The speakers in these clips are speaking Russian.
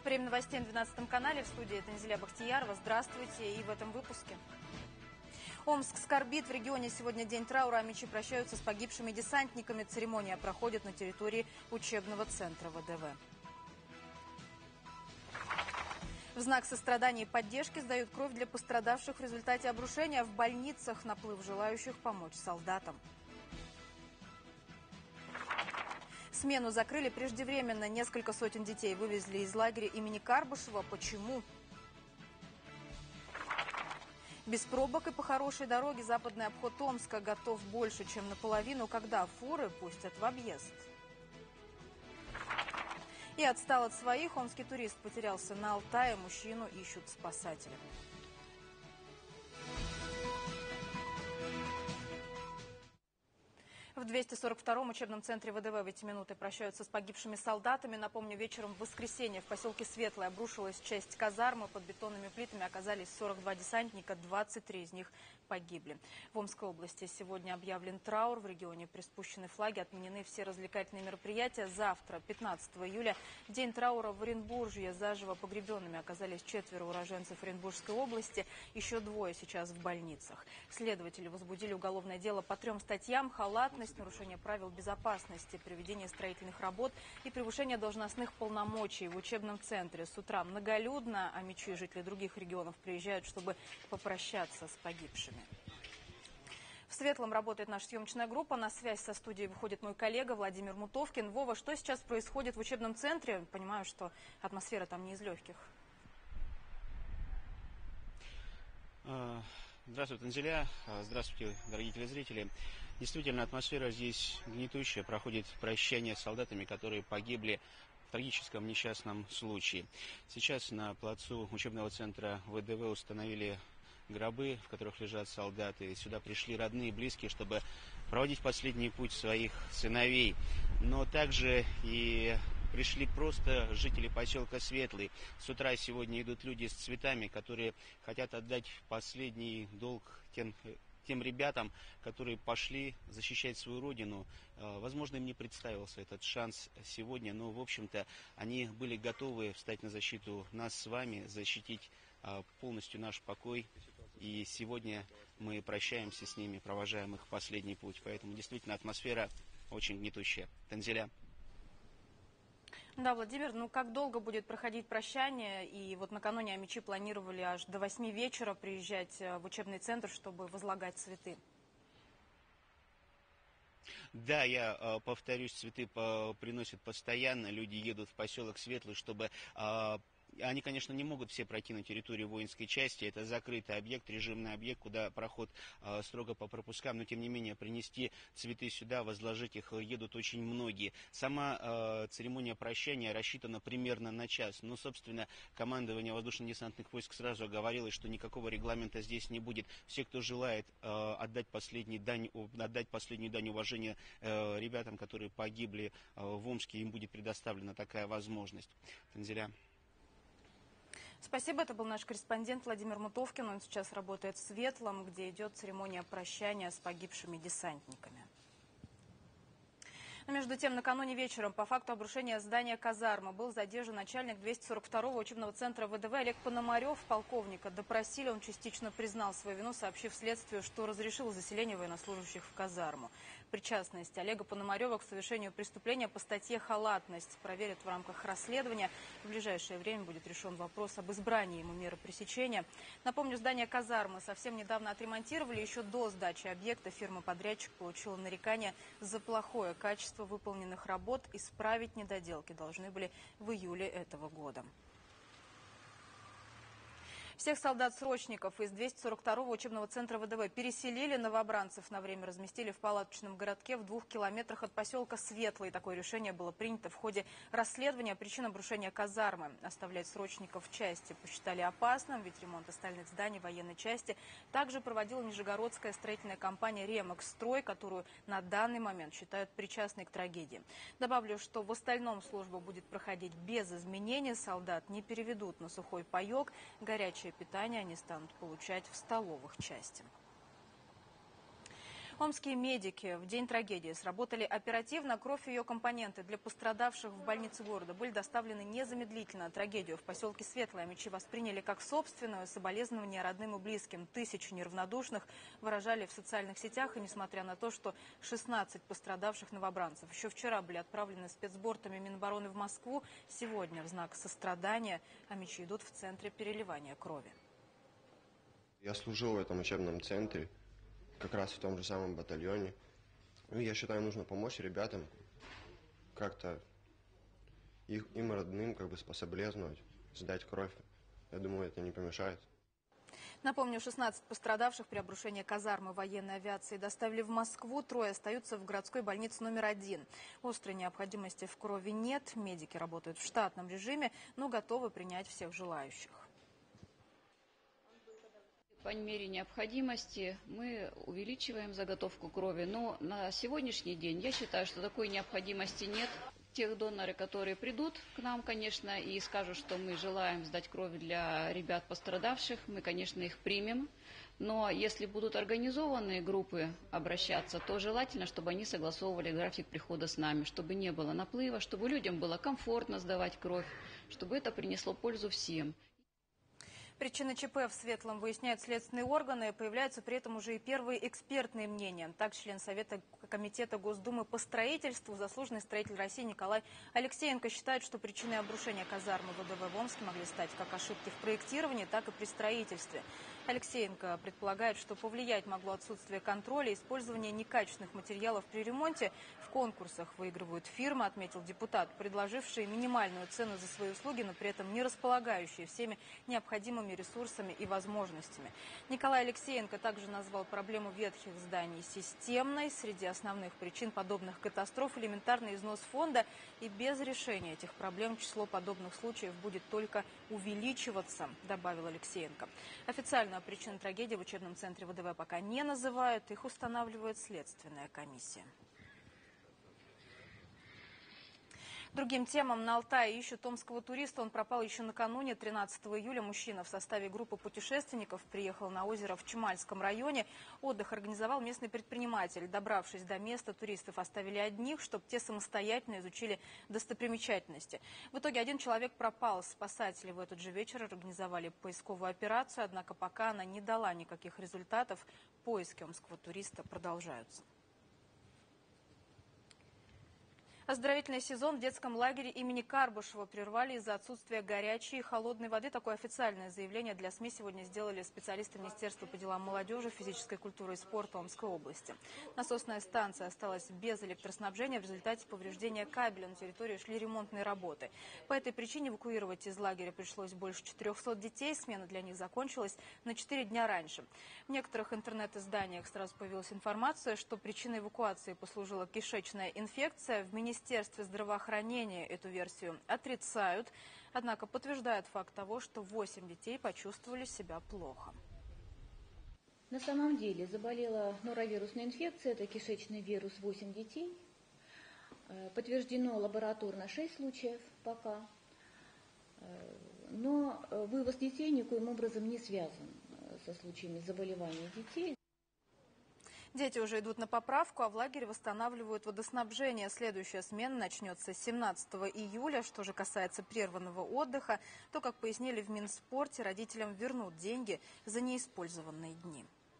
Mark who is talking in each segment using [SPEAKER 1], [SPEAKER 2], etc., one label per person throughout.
[SPEAKER 1] Время новостей на 12 канале. В студии Танзиля Бахтиярова. Здравствуйте. И в этом выпуске. Омск скорбит. В регионе сегодня день траура. Амичи прощаются с погибшими десантниками. Церемония проходит на территории учебного центра ВДВ. В знак сострадания и поддержки сдают кровь для пострадавших в результате обрушения. В больницах наплыв желающих помочь солдатам. Смену закрыли преждевременно. Несколько сотен детей вывезли из лагеря имени Карбышева. Почему? Без пробок и по хорошей дороге западный обход Омска готов больше, чем наполовину, когда фуры пустят в объезд. И отстал от своих. Омский турист потерялся на Алтае. Мужчину ищут спасатели. В 242-м учебном центре ВДВ в эти минуты прощаются с погибшими солдатами. Напомню, вечером в воскресенье в поселке Светлое обрушилась часть казармы. Под бетонными плитами оказались 42 десантника, 23 из них погибли. В Омской области сегодня объявлен траур. В регионе приспущены флаги, отменены все развлекательные мероприятия. Завтра, 15 июля, день траура в Оренбуржье. Заживо погребенными оказались 4 уроженцев Оренбургской области. Еще 2 сейчас в больницах. Следователи возбудили уголовное дело по 3 статьям: халатность, нарушение правил безопасности, проведение строительных работ и превышение должностных полномочий. В учебном центре с утра многолюдно. Амичи и жители других регионов приезжают, чтобы попрощаться с погибшими. В Светлом работает наша съемочная группа. На связь со студией выходит мой коллега Владимир Мутовкин. Вова, что сейчас происходит в учебном центре? Понимаю, что атмосфера там не из легких.
[SPEAKER 2] Здравствуйте, Танзиля. Здравствуйте, дорогие телезрители. Действительно, атмосфера здесь гнетущая. Проходит прощание с солдатами, которые погибли в трагическом несчастном случае. Сейчас на плацу учебного центра ВДВ установили гробы, в которых лежат солдаты. Сюда пришли родные и близкие, чтобы проводить последний путь своих сыновей. Но также и пришли просто жители поселка Светлый. С утра сегодня идут люди с цветами, которые хотят отдать последний долг тем ребятам, которые пошли защищать свою родину. Возможно, им не представился этот шанс сегодня, но, в общем-то, они были готовы встать на защиту нас с вами, защитить полностью наш покой. И сегодня мы прощаемся с ними, провожаем их в последний путь. Поэтому действительно атмосфера очень гнетущая. Танзиля.
[SPEAKER 1] Да, Владимир, как долго будет проходить прощание? И вот накануне амичи планировали аж до 8 вечера приезжать в учебный центр, чтобы возлагать цветы.
[SPEAKER 2] Да, я повторюсь, цветы приносят постоянно. Люди едут в поселок Светлый, чтобы... Они, конечно, не могут все пройти на территорию воинской части. Это закрытый объект, режимный объект, куда проход строго по пропускам. Но, тем не менее, принести цветы сюда, возложить их едут очень многие. Сама церемония прощания рассчитана примерно на час. Но, собственно, командование воздушно-десантных войск сразу оговорилось, что никакого регламента здесь не будет. Все, кто желает отдать последнюю дань уважения ребятам, которые погибли в Омске, им будет предоставлена такая возможность. Танзиля.
[SPEAKER 1] Спасибо. Это был наш корреспондент Владимир Мутовкин. Он сейчас работает в Светлом, где идет церемония прощания с погибшими десантниками. Но между тем, накануне вечером по факту обрушения здания казармы был задержан начальник 242-го учебного центра ВДВ Олег Пономарев. Полковника допросили. Он частично признал свою вину, сообщив следствию, что разрешил заселение военнослужащих в казарму. Причастность Олега Пономарева к совершению преступления по статье «Халатность» проверят в рамках расследования. В ближайшее время будет решен вопрос об избрании ему меры пресечения. Напомню, здание казармы совсем недавно отремонтировали. Еще до сдачи объекта фирма-подрядчик получила нарекание за плохое качество выполненных работ. Исправить недоделки должны были в июле этого года. Всех солдат-срочников из 242-го учебного центра ВДВ переселили. Новобранцев на время разместили в палаточном городке в 2 километрах от поселка Светлый. Такое решение было принято в ходе расследования причин обрушения казармы. Оставлять срочников в части посчитали опасным, ведь ремонт остальных зданий военной части также проводила нижегородская строительная компания «Ремэкстрой», которую на данный момент считают причастной к трагедии. Добавлю, что в остальном служба будет проходить без изменений. Солдат не переведут на сухой паек. Горячее питание они станут получать в столовых части. Омские медики в день трагедии сработали оперативно. Кровь и ее компоненты для пострадавших в больнице города были доставлены незамедлительно. Трагедию в поселке Светлое Амичи восприняли как собственную, соболезнования родным и близким. Тысячи неравнодушных выражали в социальных сетях. И несмотря на то, что 16 пострадавших новобранцев еще вчера были отправлены спецбортами Минобороны в Москву, сегодня в знак сострадания Амичи идут в центре переливания крови.
[SPEAKER 3] Я служил в этом учебном центре, как раз в том же самом батальоне. Ну, я считаю, нужно помочь ребятам, как-то им родным соболезновать, сдать кровь. Я думаю, это не помешает.
[SPEAKER 1] Напомню, 16 пострадавших при обрушении казармы военной авиации доставили в Москву. 3 остаются в городской больнице номер 1. Острой необходимости в крови нет. Медики работают в штатном режиме, но готовы принять всех желающих.
[SPEAKER 4] По мере необходимости мы увеличиваем заготовку крови, но на сегодняшний день я считаю, что такой необходимости нет. Тех доноры, которые придут к нам, конечно, и скажут, что мы желаем сдать кровь для ребят пострадавших, мы, конечно, их примем. Но если будут организованные группы обращаться, то желательно, чтобы они согласовывали график прихода с нами, чтобы не было наплыва, чтобы людям было комфортно сдавать кровь, чтобы это принесло пользу всем.
[SPEAKER 1] Причины ЧП в Светлом выясняют следственные органы. Появляются при этом уже и первые экспертные мнения. Так, член Совета комитета Госдумы по строительству, заслуженный строитель России Николай Алексеенко считает, что причиной обрушения казармы ВДВ в Омске могли стать как ошибки в проектировании, так и при строительстве. Алексеенко предполагает, что повлиять могло отсутствие контроля и использование некачественных материалов при ремонте. В конкурсах выигрывают фирмы, отметил депутат, предложившие минимальную цену за свои услуги, но при этом не располагающие всеми необходимыми ресурсами и возможностями. Николай Алексеенко также назвал проблему ветхих зданий системной. Среди основных причин подобных катастроф элементарный износ фонда. И без решения этих проблем число подобных случаев будет только увеличиваться, добавил Алексеенко. Официально причин трагедии в учебном центре ВДВ пока не называют. Их устанавливает следственная комиссия. Другим темам на Алтае ищут томского туриста. Он пропал еще накануне, 13 июля. Мужчина в составе группы путешественников приехал на озеро в Чемальском районе. Отдых организовал местный предприниматель. Добравшись до места, туристов оставили одних, чтобы те самостоятельно изучили достопримечательности. В итоге один человек пропал. Спасатели в этот же вечер организовали поисковую операцию. Однако пока она не дала никаких результатов. Поиски омского туриста продолжаются. Оздоровительный сезон в детском лагере имени Карбышева прервали из-за отсутствия горячей и холодной воды. Такое официальное заявление для СМИ сегодня сделали специалисты Министерства по делам молодежи, физической культуры и спорта Омской области. Насосная станция осталась без электроснабжения. В результате повреждения кабеля на территории шли ремонтные работы. По этой причине эвакуировать из лагеря пришлось больше 400 детей. Смена для них закончилась на 4 дня раньше. В некоторых интернет-изданиях сразу появилась информация, что причиной эвакуации послужила кишечная инфекция. В Министерстве здравоохранения эту версию отрицают, однако подтверждают факт того, что 8 детей почувствовали себя плохо.
[SPEAKER 5] На самом деле заболела норовирусной инфекцией, это кишечный вирус, 8 детей. Подтверждено лабораторно 6 случаев пока, но вывоз детей никоим образом не связан со случаями заболевания детей.
[SPEAKER 1] Дети уже идут на поправку, а в лагере восстанавливают водоснабжение. Следующая смена начнется 17 июля. Что же касается прерванного отдыха, то, как пояснили в Минспорте, родителям вернут деньги за неиспользованные дни.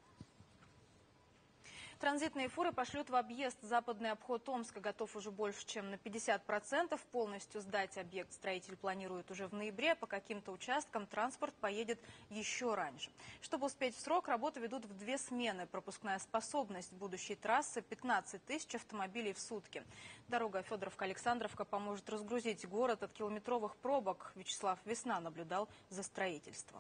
[SPEAKER 1] Транзитные фуры пошлют в объезд. Западный обход Омска готов уже больше, чем на 50%. Полностью сдать объект строитель планирует уже в ноябре. По каким-то участкам транспорт поедет еще раньше. Чтобы успеть в срок, работы ведут в 2 смены. Пропускная способность будущей трассы – 15 тысяч автомобилей в сутки. Дорога Федоровка-Александровка поможет разгрузить город от километровых пробок. Вячеслав Весна наблюдал за строительством.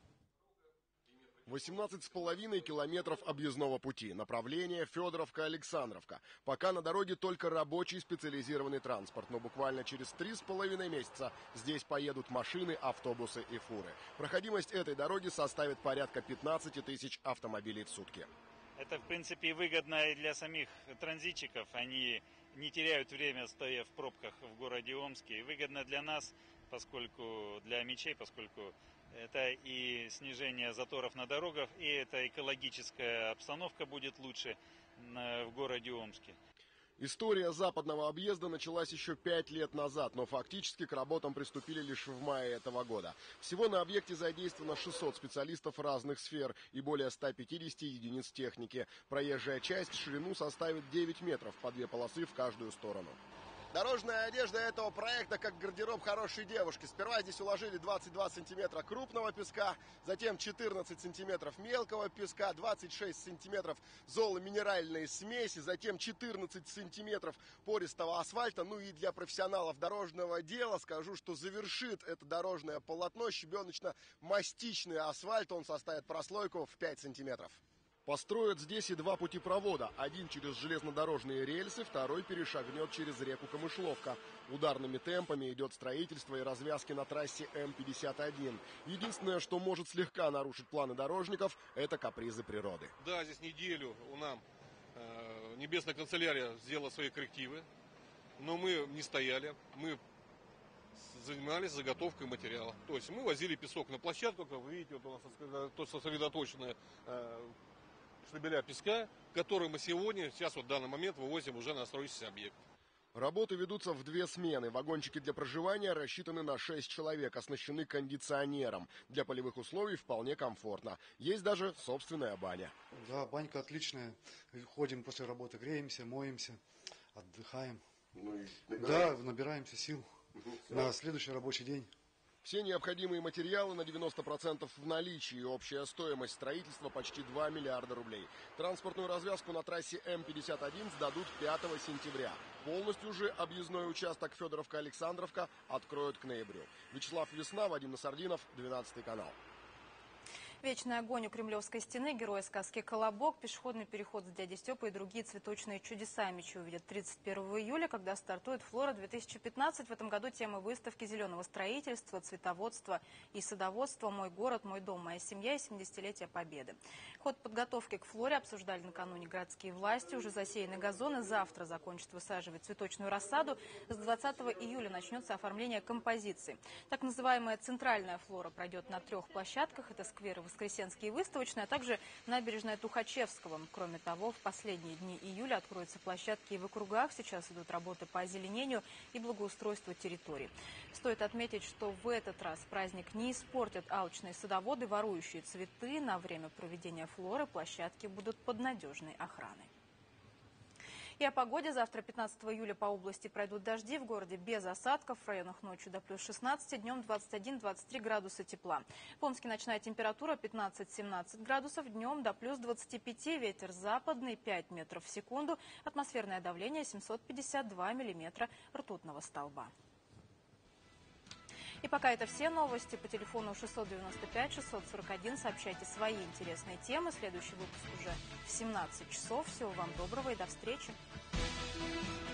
[SPEAKER 6] 18,5 километров объездного пути. Направление Федоровка-Александровка. Пока на дороге только рабочий специализированный транспорт. Но буквально через 3,5 месяца здесь поедут машины, автобусы и фуры. Проходимость этой дороги составит порядка 15 тысяч автомобилей в сутки.
[SPEAKER 7] Это, в принципе, выгодно и для самих транзитчиков. Они не теряют время, стоя в пробках в городе Омске. И выгодно для нас, поскольку для Амичей, поскольку Это и снижение заторов на дорогах, и эта экологическая обстановка будет лучше в городе Омске.
[SPEAKER 6] История западного объезда началась еще 5 лет назад, но фактически к работам приступили лишь в мае этого года. Всего на объекте задействовано 600 специалистов разных сфер и более 150 единиц техники. Проезжая часть в ширину составит 9 метров, по 2 полосы в каждую сторону. Дорожная одежда этого проекта как гардероб хорошей девушки. Сперва здесь уложили 22 сантиметра крупного песка, затем 14 сантиметров мелкого песка, 26 сантиметров золоминеральной смеси, затем 14 сантиметров пористого асфальта. Ну и для профессионалов дорожного дела скажу, что завершит это дорожное полотно щебеночно-мастичный асфальт. Он составит прослойку в 5 сантиметров. Построят здесь и 2 путепровода. Один через железнодорожные рельсы, второй перешагнет через реку Камышловка. Ударными темпами идет строительство и развязки на трассе М-51. Единственное, что может слегка нарушить планы дорожников, это капризы природы.
[SPEAKER 8] Да, здесь неделю у нас Небесная канцелярия сделала свои коррективы, но мы не стояли, мы занимались заготовкой материала. То есть мы возили песок на площадку, как вы видите, вот у нас сосредоточенная штабеля песка, который мы сейчас в данный момент вывозим уже на строящийся объект.
[SPEAKER 6] Работы ведутся в 2 смены. Вагончики для проживания рассчитаны на 6 человек, оснащены кондиционером. Для полевых условий вполне комфортно. Есть даже собственная баня.
[SPEAKER 9] Да, банька отличная. Ходим после работы, греемся, моемся, отдыхаем. Да, набираемся сил на следующий рабочий день.
[SPEAKER 6] Все необходимые материалы на 90% в наличии. Общая стоимость строительства почти 2 миллиарда рублей. Транспортную развязку на трассе М-51 сдадут 5 сентября. Полностью же объездной участок Федоровка-Александровка откроют к ноябрю. Вячеслав Весна, Вадим Насардинов, 12 канал.
[SPEAKER 1] Вечный огонь у Кремлевской стены, герои сказки «Колобок», пешеходный переход с дядей Степой и другие цветочные чудеса Мечи увидят 31 июля, когда стартует «Флора-2015». В этом году темы выставки зеленого строительства, цветоводства и садоводства «Мой город, мой дом, моя семья» и 70-летие Победы. Ход подготовки к «Флоре» обсуждали накануне городские власти. Уже засеяны газоны, завтра закончат высаживать цветочную рассаду. С 20 июля начнется оформление композиции. Так называемая центральная «Флора» пройдет на 3 площадках. Это скверы Воскресенский и Выставочный, а также набережная Тухачевского. Кроме того, в последние дни июля откроются площадки и в округах. Сейчас идут работы по озеленению и благоустройству территорий. Стоит отметить, что в этот раз праздник не испортят алчные садоводы, ворующие цветы. На время проведения «Флоры» площадки будут под надежной охраной. И о погоде. Завтра, 15 июля, по области пройдут дожди. В городе без осадков. В районах ночью до плюс 16, днем 21-23 градуса тепла. В Омске ночная температура 15-17 градусов, днем до плюс 25. Ветер западный 5 метров в секунду. Атмосферное давление 752 миллиметра ртутного столба. И пока это все новости. По телефону 695-641 сообщайте свои интересные темы. Следующий выпуск уже в 17 часов. Всего вам доброго и до встречи.